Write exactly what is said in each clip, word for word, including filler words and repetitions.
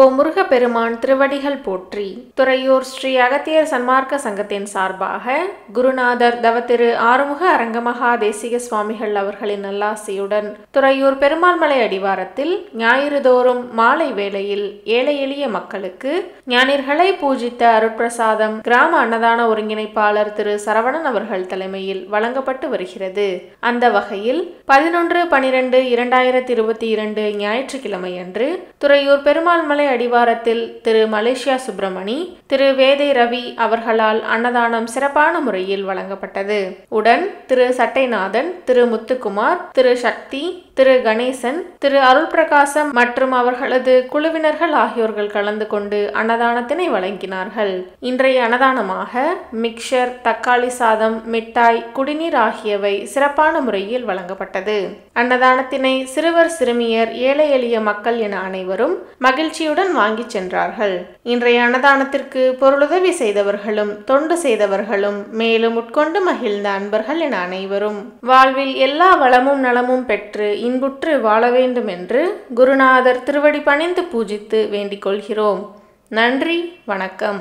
ஓ முருகப்பெருமான் திருவடிகள் போற்றி. துறையூர் ஸ்ரீ அகத்தியர் சன்மார்க்க சங்கத்தின் சார்பாக குருநாதர் தவத்திரு ஆறுமுக அரங்கமகா தேசிக சுவாமிகள் அவர்களின் நல்லாசியுடன் துறையூர் பெருமாள்மலை அடிவாரத்தில் ஞாயிறு தோறும் மாலை வேளையில் ஏழை எளிய மக்களுக்கு ஞானியர்களை பூஜித்த அருட்பிரசாதம் கிராம அன்னதான ஒருங்கிணைப்பாளர் திரு சரவணன் அவர்கள் தலைமையில் வழங்கப்பட்டு வருகிறது. அந்த வகையில் பதினொன்று பனிரெண்டு இரண்டாயிரத்தி இருபத்தி இரண்டு ஞாயிற்றுக்கிழமை அன்று துறையூர் பெருமாள்மலை அடிவாரத்தில் திரு மலேசியா சுப்பிரமணி, திரு வேதை ரவி அவர்களால் அன்னதானம் சிறப்பான முறையில் வழங்கப்பட்டது. உடன் திரு சட்டைநாதன், திரு முத்துக்குமார், திரு சக்தி, திரு கணேசன், திரு அருள் பிரகாசம் மற்றும் அவர்களது குழுவினர்கள் ஆகியோர்கள் கலந்து கொண்டு அன்னதானத்தினை வழங்கினார்கள். இன்றைய அன்னதானமாக மிக்சர், தக்காளி சாதம், மிட்டாய், குடிநீர் ஆகியவை சிறப்பான முறையில் வழங்கப்பட்டது. அன்னதானத்தினை சிறுவர் சிறுமியர், ஏழை எளிய மக்கள் என அனைவரும் மகிழ்ச்சியுடன் வாங்கி சென்றார்கள். இன்றைய அன்னதானத்திற்கு பொருளுதவி செய்தவர்களும் தொண்டு செய்தவர்களும் மேலும் உட்கொண்டு மகிழ்ந்த அன்பர்கள் என அனைவரும் வாழ்வில் எல்லா வளமும் நலமும் பெற்று இன்புற்று வாழ வேண்டும் என்று குருநாதர் திருவடி பணிந்து பூஜித்து வேண்டிக் கொள்கிறோம். நன்றி, வணக்கம்.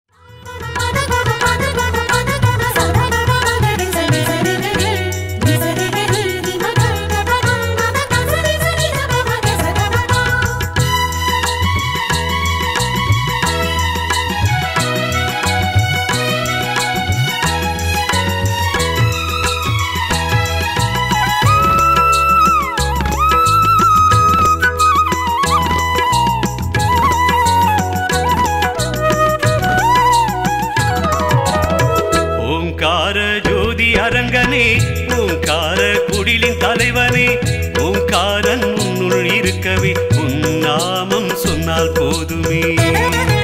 அரங்கனே, ஓங்கார குடிலின் தலைவனே, ஓங்காரன் உன்னுள் இருக்கவே உன் நாமம் சொன்னால் போதுமே.